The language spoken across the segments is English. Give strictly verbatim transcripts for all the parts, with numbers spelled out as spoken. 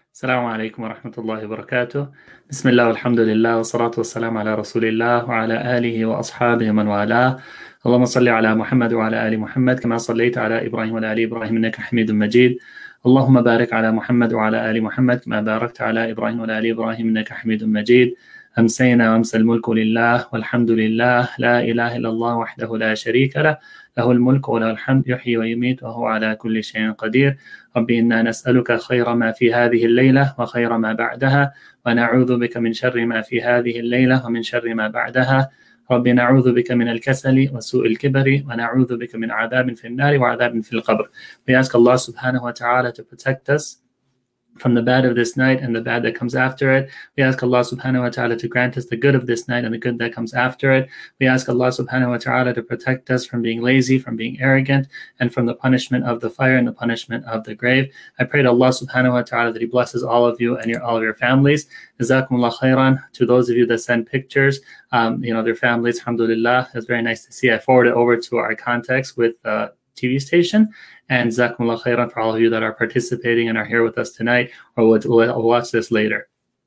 السلام عليكم ورحمة الله وبركاته. بسم الله والحمد لله والصلاة والسلام على رسول الله وعلى آله وأصحابه من والاه. اللهم صل على محمد وعلى آل محمد كما صليت على إبراهيم وعلى آل إبراهيم إنك حميد مجيد. اللهم بارك على محمد وعلى آل محمد كما باركت على إبراهيم وعلى آل إبراهيم إنك حميد مجيد. أمسينا وأمسى الملك لله والحمد لله لا إله إلا الله وحده لا شريك له له الملك وله الحمد يحيي ويميت وهو على كل شيء قدير. ربي إنا نسألك خير ما في هذه الليلة وخير ما بعدها، ونعوذ بك من شر ما في هذه الليلة ومن شر ما بعدها. ربي نعوذ بك من الكسل وسوء الكبر، ونعوذ بك من عذاب في النار وعذاب في القبر. We ask Allah subhanahu wa ta'ala to protect us from the bad of this night and the bad that comes after it. We ask Allah subhanahu wa ta'ala to grant us the good of this night and the good that comes after it. We ask Allah subhanahu wa ta'ala to protect us from being lazy, from being arrogant, and from the punishment of the fire and the punishment of the grave. I pray to Allah subhanahu wa ta'ala that He blesses all of you and your, all of your families. Jazakumullah khairan. To those of you that send pictures, um, you know, their families, alhamdulillah, it's very nice to see. I forward it over to our contacts with uh, T V station. And Jazakumullah khairan for all of you that are participating and are here with us tonight or will watch this later.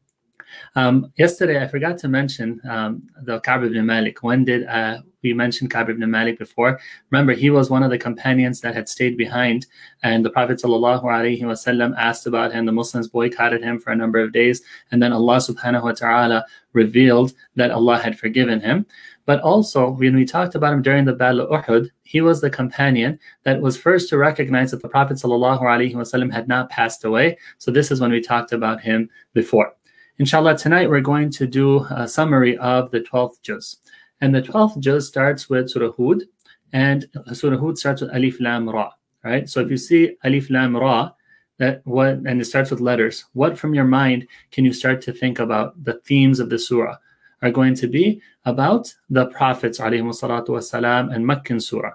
Um, yesterday, I forgot to mention um, the Ka'b ibn Malik. When did uh, we mention Ka'b ibn Malik before? Remember, he was one of the companions that had stayed behind, and the Prophet sallallahu alaihi wasallam asked about him. The Muslims boycotted him for a number of days, and then Allah subhanahu wa ta'ala revealed that Allah had forgiven him. But also, when we talked about him during the Battle of Uhud, he was the companion that was first to recognize that the Prophet ﷺ had not passed away. So this is when we talked about him before. Inshallah, tonight we're going to do a summary of the twelfth juz. And the twelfth juz starts with Surah Hud, and Surah Hud starts with Alif Lam Ra. Right? So if you see Alif Lam Ra, that what and it starts with letters, what from your mind can you start to think about? The themes of the surah are going to be about the prophets والسلام, and Meccan surah.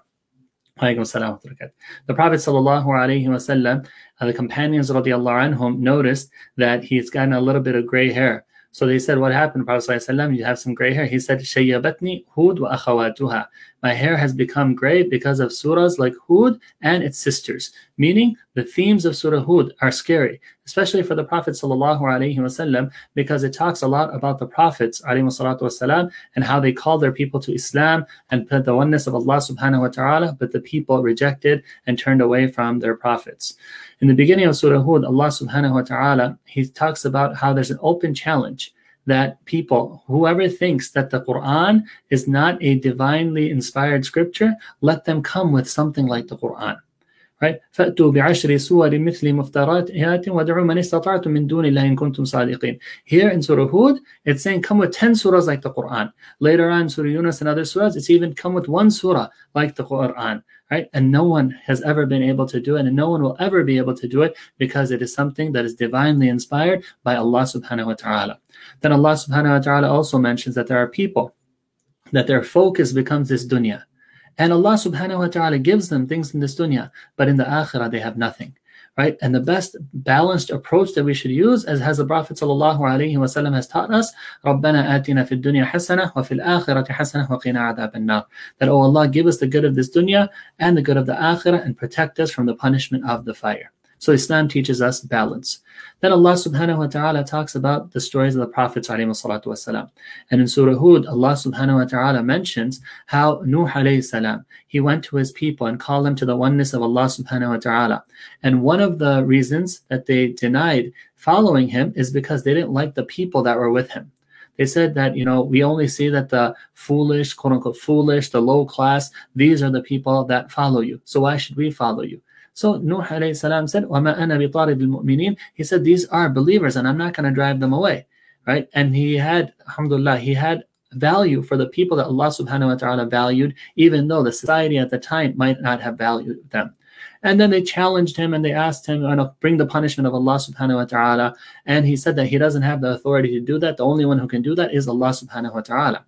The Prophet sallallahu alaihi wasallam, uh, the companions radiallahu anhum noticed that he's gotten a little bit of gray hair. So they said, what happened, Prophet sallallahu alaihi wasallam? You have some gray hair. He said, Shayyabatni Hud wa akhawatuha. My hair has become gray because of surahs like Hud and its sisters. Meaning, the themes of Surah Hud are scary, especially for the Prophet sallallahu alaihi wasallam, because it talks a lot about the prophets alayhi salatu wasalam, and how they called their people to Islam and put the oneness of Allah subhanahu wa ta'ala, but the people rejected and turned away from their prophets. In the beginning of Surah Hud, Allah subhanahu wa ta'ala, He talks about how there's an open challenge that people, whoever thinks that the Quran is not a divinely inspired scripture, let them come with something like the Quran. Right? فَأْتُوا بِعَشْرِ سُوَرٍ مِثْلِ مُفْتَرَاتِهَاتٍ وَادْعُوا مَنِ اسْتَطَعْتُم مِّن دُونِ اللَّهِ إِن كُنتُمْ صَادِقِينَ. Here in Surah Hud, it's saying come with ten surahs like the Quran. Later on, Surah Yunus and other surahs, it's even come with one surah like the Quran. Right? And no one has ever been able to do it, and no one will ever be able to do it, because it is something that is divinely inspired by Allah subhanahu wa ta'ala. Then Allah subhanahu wa ta'ala also mentions that there are people that their focus becomes this dunya. And Allah subhanahu wa ta'ala gives them things in this dunya, but in the akhirah they have nothing. Right? And the best balanced approach that we should use, as has the Prophet sallallahu alaihi wasallam has taught us, رَبَّنَا آتِنَا فِي الدُّنْيَا حَسَنَةً وَفِي الْآخِرَةِ حَسَنَةً وَقِنَا عَذَابَ النَّارِ. That, oh Allah, give us the good of this dunya and the good of the akhirah, and protect us from the punishment of the fire. So Islam teaches us balance. Then Allah subhanahu wa ta'ala talks about the stories of the prophets alayhi salatu wasalam. And in Surah Hud, Allah subhanahu wa ta'ala mentions how Nuh alayhi salam, he went to his people and called them to the oneness of Allah subhanahu wa ta'ala. And one of the reasons that they denied following him is because they didn't like the people that were with him. They said that, you know, we only see that the foolish, quote unquote, foolish, the low class, these are the people that follow you. So why should we follow you? So Nuh alayhi salam said, وَمَا أَنَا بِطَارِدِ الْمُؤْمِنِينَ. He said, these are believers and I'm not going to drive them away. Right? And he had, alhamdulillah, he had value for the people that Allah subhanahu wa ta'ala valued, even though the society at the time might not have valued them. And then they challenged him and they asked him, you know, bring the punishment of Allah subhanahu wa ta'ala. And he said that he doesn't have the authority to do that. The only one who can do that is Allah subhanahu wa ta'ala.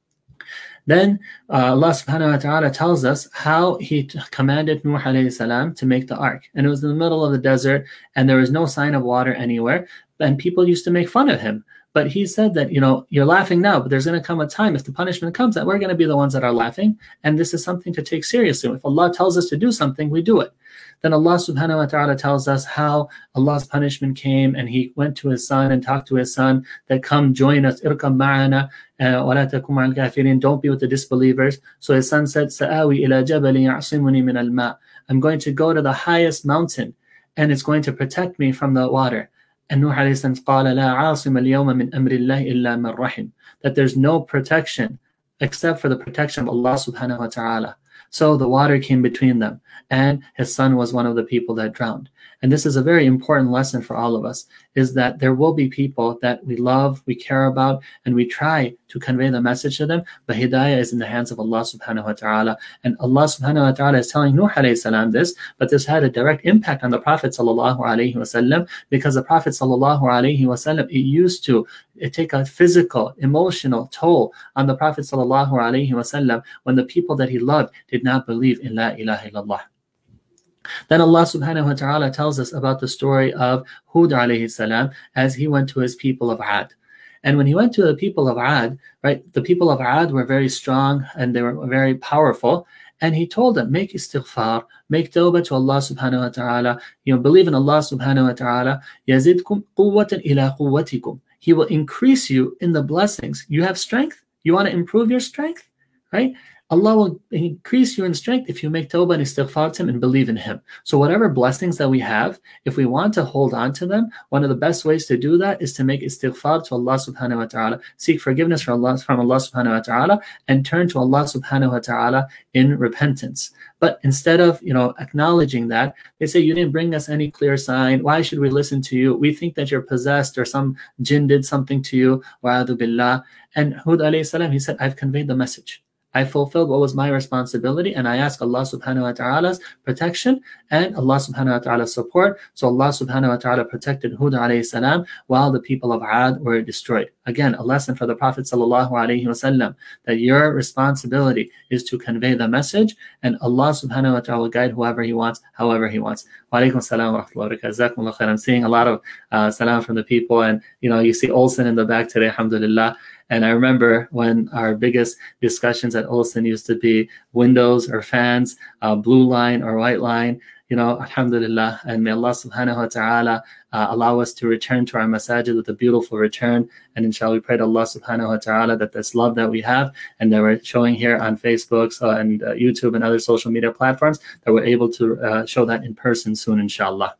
Then uh, Allah subhanahu wa ta'ala tells us how he t- commanded Nuh alayhi salam to make the ark. And it was in the middle of the desert and there was no sign of water anywhere. And people used to make fun of him. But he said that, you know, you're laughing now, but there's going to come a time, if the punishment comes, that we're going to be the ones that are laughing. And this is something to take seriously. If Allah tells us to do something, we do it. Then Allah subhanahu wa ta'ala tells us how Allah's punishment came, and he went to his son and talked to his son that, come join us, irkam ma'ana, wa la takum ma'al kafirin, don't be with the disbelievers. So his son said, sa'awi ila jabali ya'simuni min al-ma', I'm going to go to the highest mountain, and it's going to protect me from the water. And Nuh alayhi salam قال لا عاصم اليوم من أمر الله إلا من رحم, that there's no protection except for the protection of Allah subhanahu wa ta'ala. So the water came between them, and his son was one of the people that drowned. And this is a very important lesson for all of us, is that there will be people that we love, we care about, and we try to convey the message to them, but hidayah is in the hands of Allah subhanahu wa ta'ala. And Allah subhanahu wa ta'ala is telling Nuh alayhi salam this, but this had a direct impact on the Prophet sallallahu alayhi wasallam, because the Prophet sallallahu alayhi wasallam, it used to it take a physical, emotional toll on the Prophet sallallahu alayhi wasallam when the people that he loved did not believe in La ilaha illallah. Then Allah subhanahu wa ta'ala tells us about the story of Hud alayhi salam as he went to his people of Ad. And when he went to the people of Ad, right, the people of Ad were very strong and they were very powerful. And he told them, make istighfar, make tawbah to Allah subhanahu wa ta'ala, you know, believe in Allah subhanahu wa ta'ala, yazidkum quwwatan ila quwwatikum. He will increase you in the blessings. You have strength? You want to improve your strength? Right? Allah will increase you in strength if you make tawbah and istighfar to Him and believe in Him. So whatever blessings that we have, if we want to hold on to them, one of the best ways to do that is to make istighfar to Allah subhanahu wa ta'ala, seek forgiveness from Allah, from Allah subhanahu wa ta'ala, and turn to Allah subhanahu wa ta'ala in repentance. But instead of, you know, acknowledging that, they say, you didn't bring us any clear sign. Why should we listen to you? We think that you're possessed or some jinn did something to you. Wa'adu billah. And Hud alayhi salam, he said, I've conveyed the message. I fulfilled what was my responsibility, and I ask Allah subhanahu wa ta'ala's protection and Allah subhanahu wa ta'ala's support. So Allah subhanahu wa ta'ala protected Hud alayhi salam while the people of Ad were destroyed. Again, a lesson for the Prophet sallallahu alayhi wasallam, that your responsibility is to convey the message, and Allah subhanahu wa ta'ala will guide whoever He wants, however He wants. Wa alaikum salam wa rahmatullahi wa barakatuh. I'm seeing a lot of uh, salam from the people, and you know, you see Olsen in the back today, alhamdulillah. And I remember when our biggest discussions at Olsen used to be windows or fans, uh, blue line or white line, you know, alhamdulillah. And may Allah subhanahu wa ta'ala uh, allow us to return to our masajid with a beautiful return. And inshallah, we pray to Allah subhanahu wa ta'ala that this love that we have and that we're showing here on Facebook so, and uh, YouTube and other social media platforms, that we're able to uh, show that in person soon, inshallah.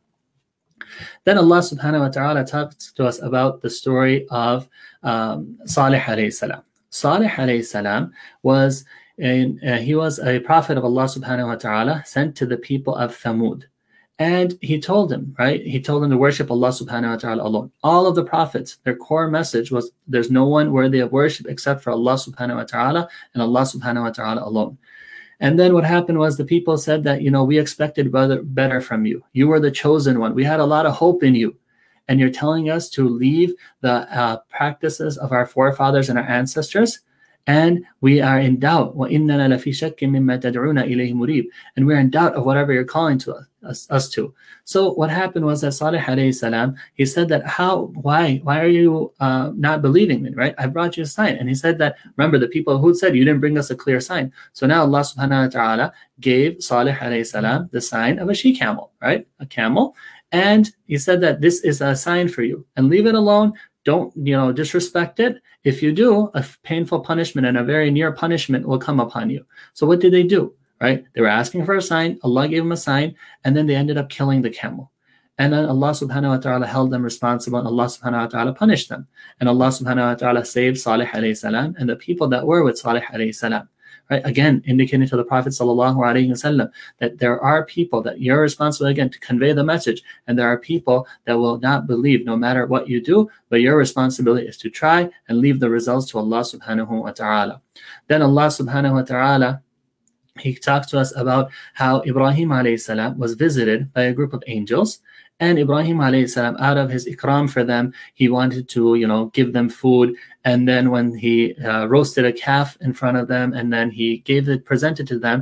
Then Allah subhanahu wa ta'ala talks to us about the story of um, Salih alayhi salam. Salih alayhi salam was, in, uh, he was a prophet of Allah subhanahu wa ta'ala sent to the people of Thamud. And he told them, right, he told them to worship Allah subhanahu wa ta'ala alone. All of the prophets, their core message was there's no one worthy of worship except for Allah subhanahu wa ta'ala and Allah subhanahu wa ta'ala alone. And then what happened was the people said that, you know, we expected better, better from you. You were the chosen one. We had a lot of hope in you. And you're telling us to leave the uh, practices of our forefathers and our ancestors. And we are in doubt. وَإِنَّنَا لَفِي شَكٍّ مِمَّا تَدْعُونَ إِلَيْهِ مُرِيبٍ. And we're in doubt of whatever you're calling to us, us, us to. So what happened was that Salih alayhi salam, he said that, how, why, why are you uh, not believing me, right? I brought you a sign. And he said that, remember, the people who said, you didn't bring us a clear sign. So now Allah subhanahu wa ta'ala gave Salih alayhi salam the sign of a she-camel, right? A camel. And he said that this is a sign for you. And leave it alone. Don't, you know, disrespect it. If you do, a painful punishment and a very near punishment will come upon you. So what did they do? Right? They were asking for a sign. Allah gave them a sign, and then they ended up killing the camel. And then Allah subhanahu wa ta'ala held them responsible, and Allah subhanahu wa ta'ala punished them. And Allah subhanahu wa ta'ala saved Salih alayhi salam and the people that were with Salih alayhi salam. Right? Again, indicating to the Prophet sallallahu alayhi wasallam that there are people that you're responsible, again, to convey the message, and there are people that will not believe no matter what you do, but your responsibility is to try and leave the results to Allah subhanahu wa ta'ala. Then Allah subhanahu wa ta'ala, He talks to us about how Ibrahim alayhi salam was visited by a group of angels. And Ibrahim alayhi salam, out of his ikram for them, he wanted to, you know, give them food. And then when he uh, roasted a calf in front of them, and then he gave it, presented to them,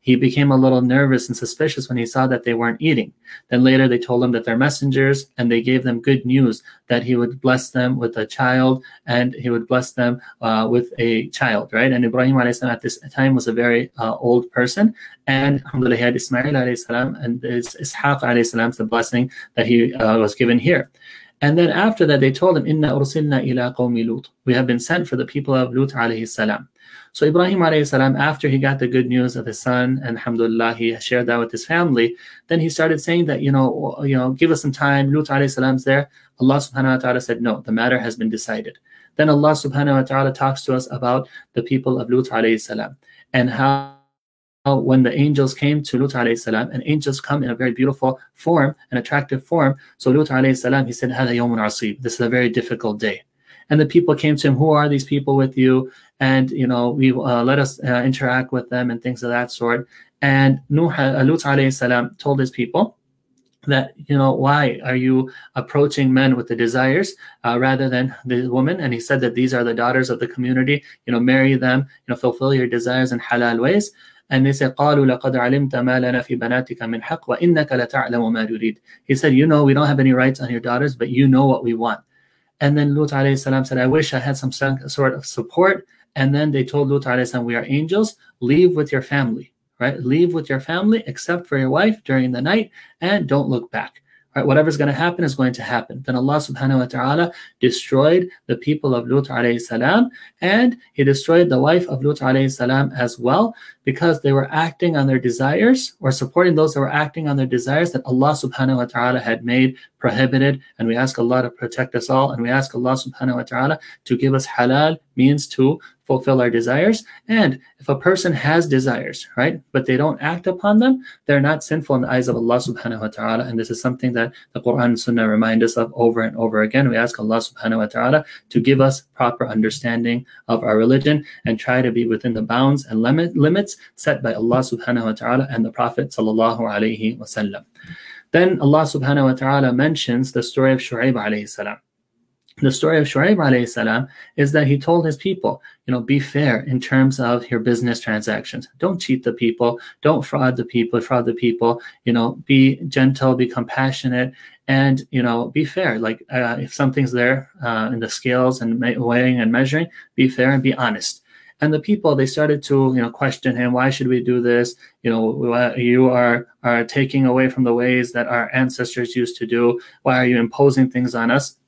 he became a little nervous and suspicious when he saw that they weren't eating. Then later they told him that they're messengers, and they gave them good news that he would bless them with a child, and he would bless them uh, with a child, right? And Ibrahim alayhi salam at this time was a very uh, old person, and alhamdulillah he had Ismail alayhi salam and Ishaq alayhi salam's the blessing that he uh, was given here. And then after that, they told him, Inna ursilna ila qawmi Lut. We have been sent for the people of Lut alayhi salam. So Ibrahim alayhi salam, after he got the good news of his son, and alhamdulillah, he shared that with his family, then he started saying that, you know, you know, give us some time. Lut alayhi salam's there. Allah subhanahu wa ta'ala said, no, the matter has been decided. Then Allah subhanahu wa ta'ala talks to us about the people of Lut alayhi salam, and how when the angels came to Lut alayhi salam, and angels come in a very beautiful form, an attractive form. So Lut alayhi salam, he said, Hada yawmun asib. This is a very difficult day. And the people came to him, who are these people with you? And, you know, we uh, let us uh, interact with them and things of that sort. And Nuh, uh, Lut alayhi salam told his people that, you know, why are you approaching men with the desires uh, rather than the woman? And he said that these are the daughters of the community, you know, marry them, you know, fulfill your desires in halal ways. And they said, قَالُوا لَقَدْ عَلِمْتَ مَا لَنَا فِي بَنَاتِكَ مِنْ حَقٍّ وَإِنَّكَ لَتَعْلَمُ مَا تُرِيدُ. He said, you know, we don't have any rights on your daughters, but you know what we want. And then Lut alayhi salam said, I wish I had some sort of support. And then they told Lut alayhi salam, we are angels, leave with your family, right? Leave with your family, except for your wife during the night, and don't look back. Right, whatever's going to happen is going to happen. Then Allah subhanahu wa ta'ala destroyed the people of Lut alayhi salam, and he destroyed the wife of Lut alayhi salam as well, because they were acting on their desires, or supporting those that were acting on their desires that Allah subhanahu wa ta'ala had made prohibited. And we ask Allah to protect us all, and we ask Allah subhanahu wa ta'ala to give us halal means to fulfill our desires. And if a person has desires, right, but they don't act upon them, they're not sinful in the eyes of Allah subhanahu wa ta'ala. And this is something that the Quran and Sunnah remind us of over and over again. We ask Allah subhanahu wa ta'ala to give us proper understanding of our religion, and try to be within the bounds and limit, limits set by Allah subhanahu wa ta'ala and the Prophet sallallahu alayhi wa sallam. Then Allah subhanahu wa ta'ala mentions the story of Shu'aib alayhi salam. The story of Shu'aib alayhi salam is that he told his people, you know, be fair in terms of your business transactions. Don't cheat the people. Don't fraud the people, fraud the people, you know, be gentle, be compassionate, and, you know, be fair. Like uh, if something's there uh, in the scales and weighing and measuring, be fair and be honest. And the people, they started to, you know, question him. Why should we do this? You know, you are, are taking away from the ways that our ancestors used to do. Why are you imposing things on us?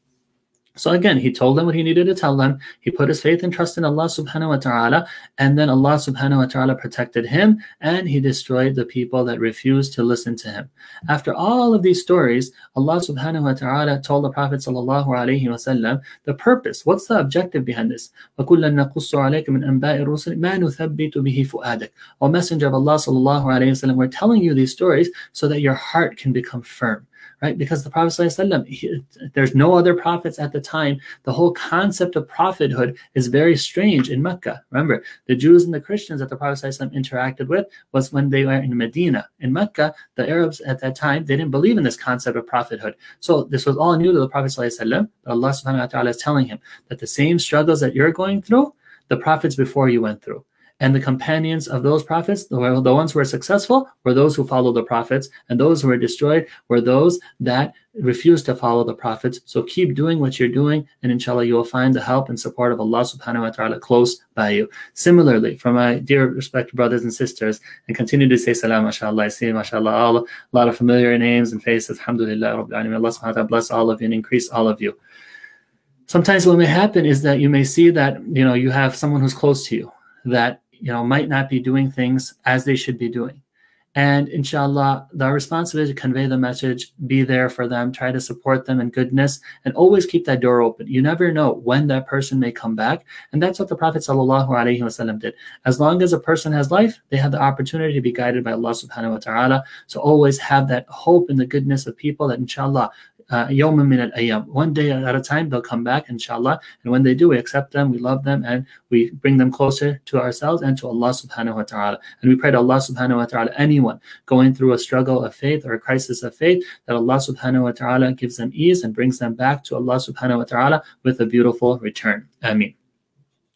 So again, he told them what he needed to tell them. He put his faith and trust in Allah subhanahu wa ta'ala, and then Allah subhanahu wa ta'ala protected him, and he destroyed the people that refused to listen to him. After all of these stories, Allah subhanahu wa ta'ala told the Prophet sallallahu alayhi wa sallam the purpose. What's the objective behind this? وَكُلًّا نَقُصُّ عَلَيْكَ مِنْ أَنْبَاءِ الرُّسُلِ مَا نُثَبِّتُ بِهِ فُؤَادَكَ. O Messenger of Allah sallallahu alayhi wa sallam, we're telling you these stories so that your heart can become firm. Right? Because the Prophet ﷺ, he, there's no other prophets at the time. The whole concept of prophethood is very strange in Mecca. Remember, the Jews and the Christians that the Prophet ﷺ interacted with was when they were in Medina. In Mecca, the Arabs at that time, they didn't believe in this concept of prophethood. So this was all new to the Prophet ﷺ. But Allah subhanahu wa ta'ala is telling him that the same struggles that you're going through, the prophets before you went through. And the companions of those prophets, the, the ones who were successful, were those who followed the prophets, and those who were destroyed were those that refused to follow the prophets. So keep doing what you're doing, and inshallah you will find the help and support of Allah subhanahu wa ta'ala close by you. Similarly, for my dear respected brothers and sisters, and continue to say salam, mashallah. I see, mashallah, all, a lot of familiar names and faces. Alhamdulillah, Rabbil Alameen. Allah subhanahu wa ta'ala bless all of you and increase all of you. Sometimes what may happen is that you may see that, you know, you have someone who's close to you that, you know, might not be doing things as they should be doing. And inshallah, the responsibility to convey the message, be there for them, try to support them in goodness, and always keep that door open. You never know when that person may come back. And that's what the Prophet sallallahu alaihi wasallam did. As long as a person has life, they have the opportunity to be guided by Allah subhanahu wa ta'ala. So always have that hope in the goodness of people that inshallah, Uh, yawman min al-ayyam. One day at a time, they'll come back, inshallah. And when they do, we accept them, we love them, and we bring them closer to ourselves and to Allah subhanahu wa ta'ala. And we pray to Allah subhanahu wa ta'ala, anyone going through a struggle of faith or a crisis of faith, that Allah subhanahu wa ta'ala gives them ease and brings them back to Allah subhanahu wa ta'ala with a beautiful return. Ameen.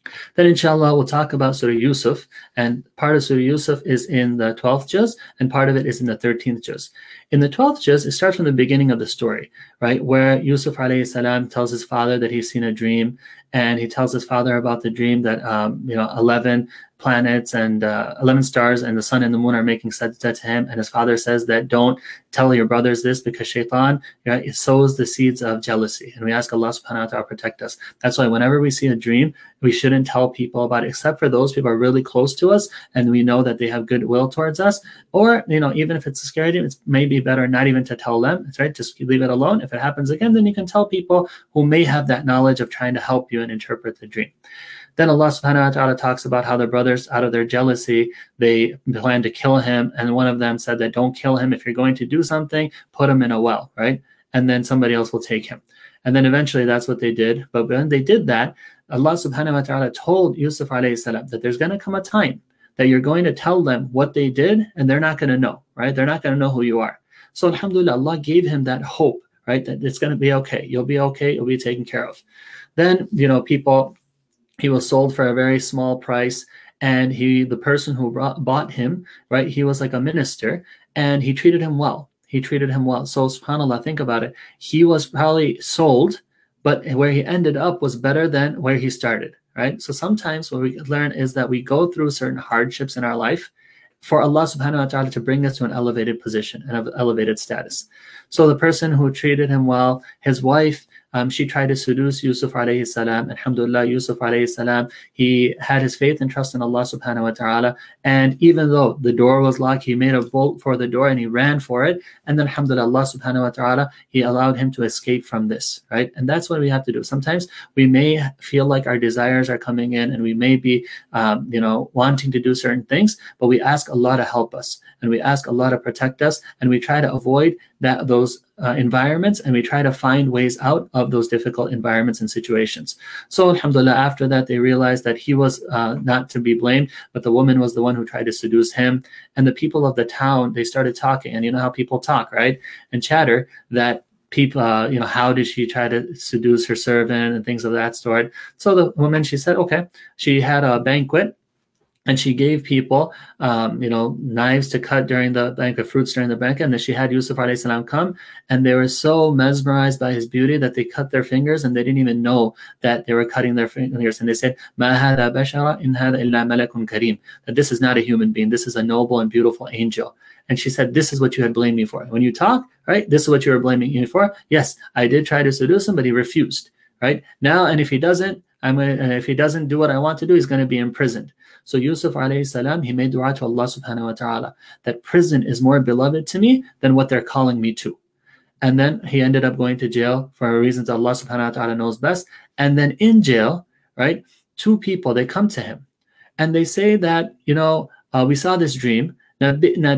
Then inshallah we'll talk about Surah Yusuf, and part of Surah Yusuf is in the twelfth juz and part of it is in the thirteenth juz. In the twelfth juz, it starts from the beginning of the story, right, where Yusuf alayhi salam tells his father that he's seen a dream, and he tells his father about the dream that um, you know eleven planets and uh, eleven stars and the sun and the moon are making sajda to him, and his father says that don't tell your brothers this because shaitan, right, it sows the seeds of jealousy, and we ask Allah subhanahu wa ta'ala to protect us. That's why whenever we see a dream, we shouldn't tell people about it, except for those people who are really close to us and we know that they have goodwill towards us, or you know even if it's a scary dream, it's maybe better not even to tell them. It's right, just leave it alone. If it happens again, then you can tell people who may have that knowledge of trying to help you and interpret the dream. Then Allah subhanahu wa ta'ala talks about how the brothers, out of their jealousy, they planned to kill him. And one of them said that don't kill him. If you're going to do something, put him in a well, right? And then somebody else will take him. And then eventually that's what they did. But when they did that, Allah subhanahu wa ta'ala told Yusuf alayhi salam that there's going to come a time that you're going to tell them what they did and they're not going to know, right? They're not going to know who you are. So alhamdulillah, Allah gave him that hope, right? That it's going to be okay. You'll be okay. You'll be taken care of. Then, you know, people... he was sold for a very small price, and he, the person who brought, bought him, right, he was like a minister, and he treated him well. He treated him well. So subhanAllah, think about it. He was probably sold, but where he ended up was better than where he started, right? So sometimes what we learn is that we go through certain hardships in our life for Allah subhanahu wa ta'ala to bring us to an elevated position, an elevated status. So the person who treated him well, his wife, Um, she tried to seduce Yusuf alayhi salam. Alhamdulillah, Yusuf alayhi salam, he had his faith and trust in Allah subhanahu wa ta'ala. And even though the door was locked, he made a bolt for the door and he ran for it. And then alhamdulillah, Allah subhanahu wa ta'ala, he allowed him to escape from this, right? And that's what we have to do. Sometimes we may feel like our desires are coming in and we may be, um, you know, wanting to do certain things, but we ask Allah to help us and we ask Allah to protect us, and we try to avoid that those uh, environments, and we try to find ways out of those difficult environments and situations. So alhamdulillah, after that they realized that he was uh, not to be blamed, but the woman was the one who tried to seduce him. And the people of the town, they started talking, and you know how people talk, right, and chatter, that people, uh, you know, how did she try to seduce her servant and things of that sort. So the woman, she said, okay, she had a banquet, and she gave people, um, you know, knives to cut during the banquet, fruits during the banquet. And then she had Yusuf alayhi salam come, and they were so mesmerized by his beauty that they cut their fingers, and they didn't even know that they were cutting their fingers. And they said, "Ma hada bashara in hada illa malakun kareem," that this is not a human being. This is a noble and beautiful angel. And she said, "This is what you had blamed me for. When you talk, right, this is what you were blaming me for. Yes, I did try to seduce him, but he refused, right? Now, and if he doesn't, I'm gonna, and if he doesn't do what I want to do, he's going to be imprisoned." So Yusuf alayhi salam, he made dua to Allah subhanahu wa ta'ala that prison is more beloved to me than what they're calling me to. And then he ended up going to jail for reasons Allah subhanahu wa ta'ala knows best. And then in jail, right, two people, they come to him and they say that, you know, uh, we saw this dream. Tell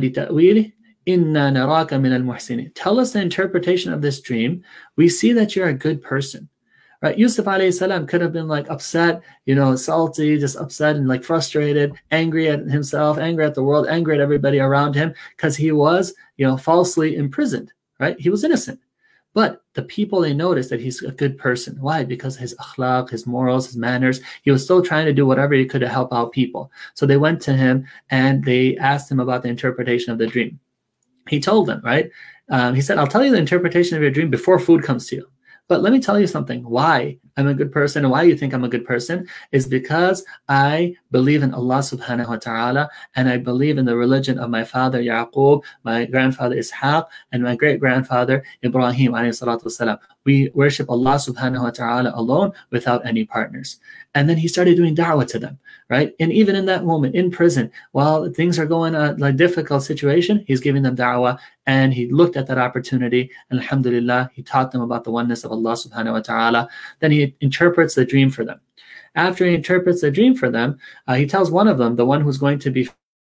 us the interpretation of this dream. We see that you're a good person. Right? Yusuf alayhi salam could have been like upset, you know, salty, just upset and like frustrated, angry at himself, angry at the world, angry at everybody around him, because he was, you know, falsely imprisoned, right? He was innocent. But the people, they noticed that he's a good person. Why? Because his akhlaq, his morals, his manners, he was still trying to do whatever he could to help out people. So they went to him and they asked him about the interpretation of the dream. He told them, right? Um, he said, "I'll tell you the interpretation of your dream before food comes to you. But let me tell you something. Why I'm a good person and why you think I'm a good person is because I believe in Allah subhanahu wa ta'ala, and I believe in the religion of my father Yaqub, my grandfather Ishaq, and my great-grandfather Ibrahim alayhi salatu wasalam. We worship Allah subhanahu wa ta'ala alone without any partners." And then he started doing da'wah to them, right? And even in that moment, in prison, while things are going on, like difficult situation, he's giving them da'wah, and he looked at that opportunity, and alhamdulillah, he taught them about the oneness of Allah subhanahu wa ta'ala. Then he interprets the dream for them. After he interprets the dream for them, uh, he tells one of them, the one who's going to be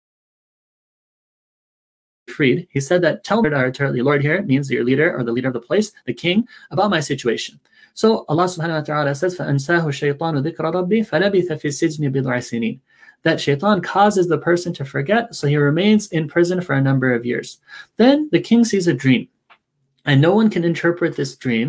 freed, he said that, "Tell the Lord here," means your leader or the leader of the place, the king, "about my situation." So Allah subhanahu wa ta'ala says, فَأَنْسَاهُ الشَّيْطَانُ ذِكْرَ رَبِّهِ فَلَبِثَ فِي السِّجْنِ بِضْعَ سِنِينَ. That shaitan causes the person to forget, so he remains in prison for a number of years. Then the king sees a dream, and no one can interpret this dream.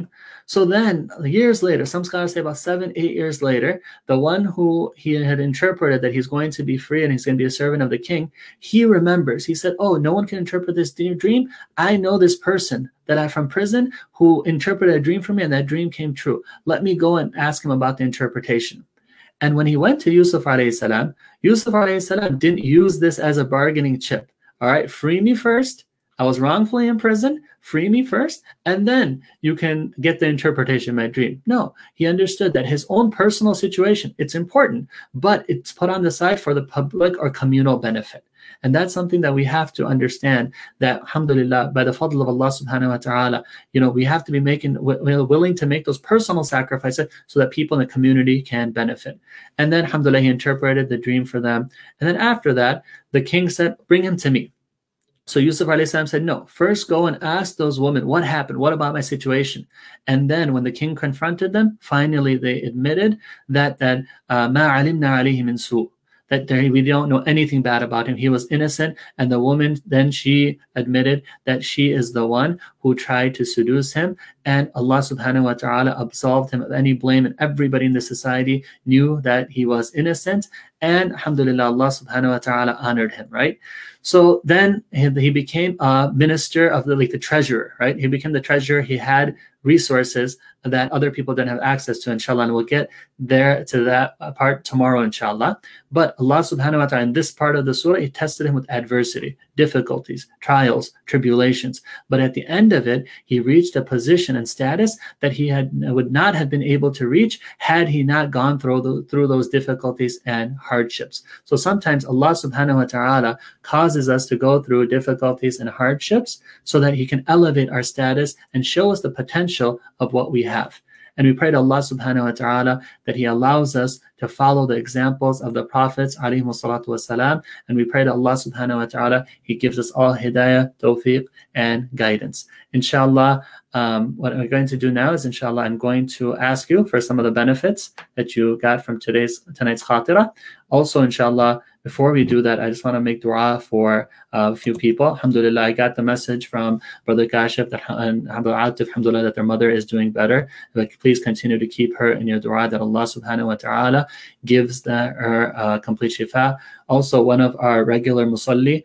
So then, years later, some scholars say about seven, eight years later, the one who he had interpreted that he's going to be free and he's going to be a servant of the king, he remembers. He said, oh, no one can interpret this dream. I know this person that I from prison who interpreted a dream for me, and that dream came true. Let me go and ask him about the interpretation. And when he went to Yusuf alayhi salam, Yusuf alayhi salam didn't use this as a bargaining chip. All right, free me first. I was wrongfully in prison. Free me first, and then you can get the interpretation of my dream. No, he understood that his own personal situation, it's important, but it's put on the side for the public or communal benefit. And that's something that we have to understand, that alhamdulillah, by the fadl of Allah subhanahu wa ta'ala, you know, we have to be making, willing to make those personal sacrifices so that people in the community can benefit. And then alhamdulillah, he interpreted the dream for them. And then after that, the king said, bring him to me. So Yusuf alayhi salam said, no, first go and ask those women, what happened? What about my situation? And then when the king confronted them, finally they admitted that that uh, ma alimna alayhi min su', that there, we don't know anything bad about him. He was innocent. And the woman, then she admitted that she is the one who tried to seduce him. And Allah subhanahu wa ta'ala absolved him of any blame. And everybody in the society knew that he was innocent. And alhamdulillah, Allah subhanahu wa ta'ala honored him, right? So then he became a minister of the, like the treasurer, right? He became the treasurer. He had resources that other people didn't have access to, inshallah. And we'll get there to that part tomorrow, inshallah. But Allah subhanahu wa ta'ala, in this part of the surah, he tested him with adversity, difficulties, trials, tribulations. But at the end of it, he reached a position and status that he had would not have been able to reach had he not gone through, the, through those difficulties and hardships. So sometimes Allah subhanahu wa ta'ala causes us to go through difficulties and hardships so that he can elevate our status and show us the potential of what we have. And we pray to Allah subhanahu wa ta'ala that he allows us to follow the examples of the prophets alayhi salatu wasalam. And we pray to Allah subhanahu wa ta'ala, he gives us all hidayah, tawfiq, and guidance. Inshallah, um, what I'm going to do now is, inshallah, I'm going to ask you for some of the benefits that you got from today's tonight's khatira. Also, inshallah, before we do that, I just want to make dua for uh, a few people. Alhamdulillah, I got the message from Brother Kashif that, and Brother Atif, alhamdulillah, that their mother is doing better. Like, please continue to keep her in your dua, that Allah subhanahu wa ta'ala gives the, her uh, complete shifa. Also, one of our regular musalli,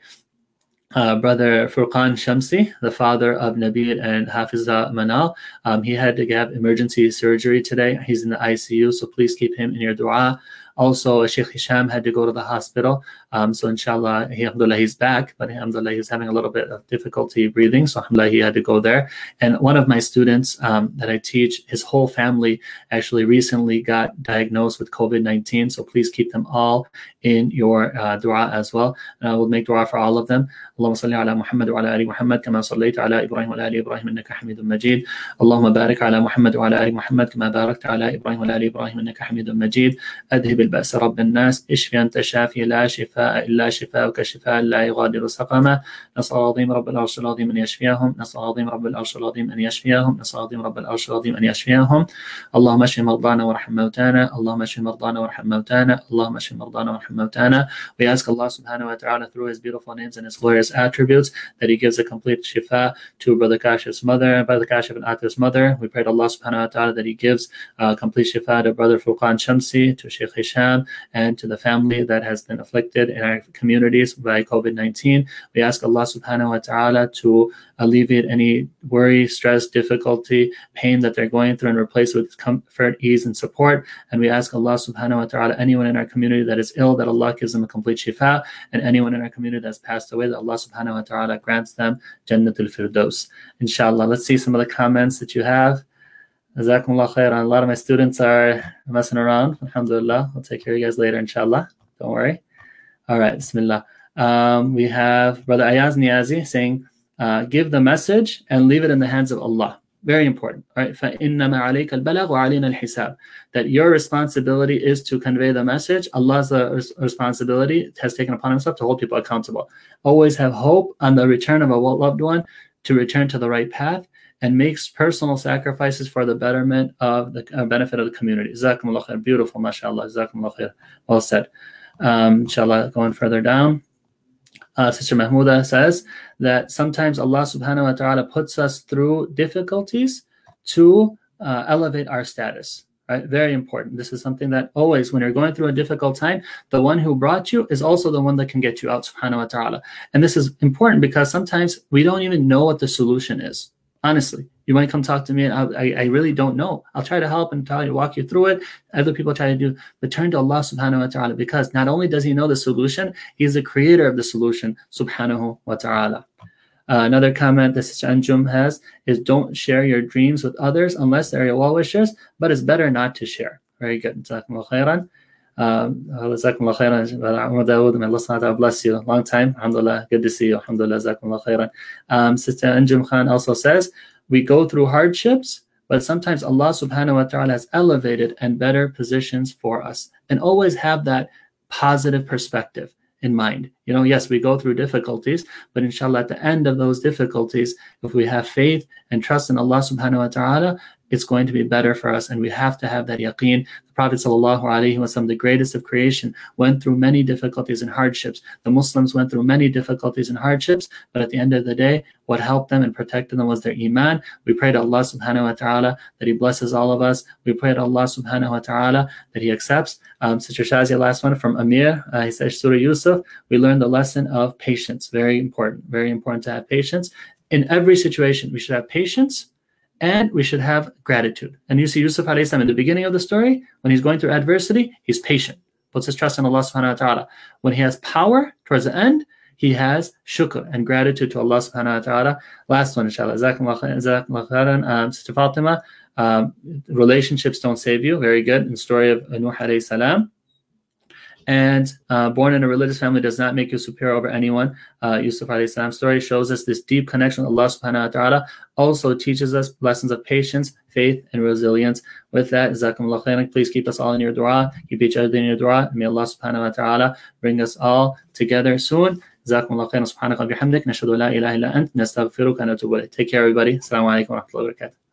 Uh, Brother Furqan Shamsi, the father of Nabil and Hafiza Manal, um, he had to have emergency surgery today. He's in the I C U, so please keep him in your dua. Also, Sheikh Hisham had to go to the hospital. Um, so inshallah, he, alhamdulillah, he's back, but alhamdulillah, he's having a little bit of difficulty breathing. So alhamdulillah, he had to go there. And one of my students um, that I teach, his whole family actually recently got diagnosed with COVID nineteen. So please keep them all in your uh, dua as well. And I will make dua for all of them. اللهم صل على محمد وعلى آل محمد كما صليت على إبراهيم وعلى آل إبراهيم إنك حميد مجيد. اللهم بارك على محمد وعلى آل محمد كما باركت على إبراهيم وعلى آل إبراهيم إنك حميد مجيد. أذهب البأس رب الناس، اشفي أنت شافي لا شفاء إلا شفاءك شفاء لا يغادر سقما. نسأل العظيم رب العرش العظيم أن يشفيهم، نسأل العظيم رب العرش العظيم أن يشفيهم، نسأل العظيم رب العرش العظيم أن يشفيهم. اللهم اشف مرضانا وارحم موتانا، اللهم اشف مرضانا وارحم موتانا، اللهم اشف مرضانا وارحم موتانا. We ask Allah subhanahu wa ta'ala through his beautiful names and his glorious attributes that he gives a complete shifa to Brother Kashif's mother and Brother Kashif and Atif's mother. We pray to Allah subhanahu wa ta'ala that he gives uh, complete shifa to Brother Furqan Shamsi, to Sheikh Hisham, and to the family that has been afflicted in our communities by COVID nineteen. We ask Allah subhanahu wa ta'ala to alleviate any worry, stress, difficulty, pain that they're going through and replace it with comfort, ease, and support. And we ask Allah subhanahu wa ta'ala, anyone in our community that is ill, that Allah gives them a complete shifa, and anyone in our community that's passed away, that Allah subhanahu wa ta'ala grants them Jannatul Firdaus. Inshallah. Let's see some of the comments that you have. Jazakumullah khairan. A lot of my students are messing around. Alhamdulillah. I'll take care of you guys later, inshallah. Don't worry. All right. Bismillah. Um, we have Brother Ayaz Niazi saying, uh, give the message and leave it in the hands of Allah. Very important. All right. فَإِنَّمَا عَلَيْكَ الْبَلَغُ وَعَلَيْنَا الْحِسَابُ. That your responsibility is to convey the message. Allah's uh, responsibility has taken upon himself to hold people accountable. Always have hope on the return of a loved one to return to the right path, and makes personal sacrifices for the betterment of the uh, benefit of the community. Jazakumullah khair. Beautiful, mashallah. Jazakumullah khair. Well said. Um, inshallah, going further down. Uh, Sister Mahmouda says that sometimes Allah subhanahu wa ta'ala puts us through difficulties to uh, elevate our status. Right? Very important. This is something that always, when you're going through a difficult time, the one who brought you is also the one that can get you out, subhanahu wa ta'ala. And this is important because sometimes we don't even know what the solution is. Honestly, you might come talk to me and I, I really don't know. I'll try to help and try to walk you through it. Other people try to do, but turn to Allah subhanahu wa ta'ala, because not only does he know the solution, he is the creator of the solution, subhanahu wa ta'ala. Uh, another comment that Sister Anjum has is, don't share your dreams with others unless they're your well-wishers, but it's better not to share. Very good. Jazakumullah khairan. Jazakumullah khairan. May Allah subhanahu wa ta'ala bless you. Long time. Alhamdulillah. Good to see you. Alhamdulillah. Jazakumullah khairan. Um, Sister Anjum Khan also says, we go through hardships, but sometimes Allah subhanahu wa ta'ala has elevated and better positions for us. And always have that positive perspective in mind. You know, yes, we go through difficulties, but inshallah, at the end of those difficulties, if we have faith and trust in Allah subhanahu wa ta'ala, it's going to be better for us, and we have to have that yaqeen. The Prophet sallallahu alaihi wasallam, the greatest of creation, went through many difficulties and hardships. The Muslims went through many difficulties and hardships, but at the end of the day, what helped them and protected them was their iman. We pray to Allah subhanahu wa ta'ala that he blesses all of us. We pray to Allah subhanahu wa ta'ala that he accepts. Um, Sister Shazia, last one from Amir, uh, he says, Surah Yusuf, we learned the lesson of patience. Very important, very important to have patience. In every situation, we should have patience, and we should have gratitude. And you see Yusuf alayhi salam in the beginning of the story, when he's going through adversity, he's patient, puts his trust in Allah subhanahu wa ta'ala. When he has power towards the end, he has shukr and gratitude to Allah subhanahu wa ta'ala. Last one, inshallah. Jazakumullah khairan. Um, Sister Fatima, um, relationships don't save you. Very good. In the story of Nuh alayhi salam. And uh, born in a religious family does not make you superior over anyone. Uh, Yusuf alayhi salam story shows us this deep connection with Allah subhanahu wa ta'ala. Also teaches us lessons of patience, faith, and resilience. With that, jazakumullah khairan. Please keep us all in your dua. Keep each other in your dua. May Allah subhanahu wa ta'ala bring us all together soon. Jazakumullah khairan. Subhanaka bihamdik. Nashhadu la ilaha illa ant. Nastaghfiruka wa natubu ilayk. Take care, everybody. Assalamu alaikum wa rahmatullahi wa barakatuh.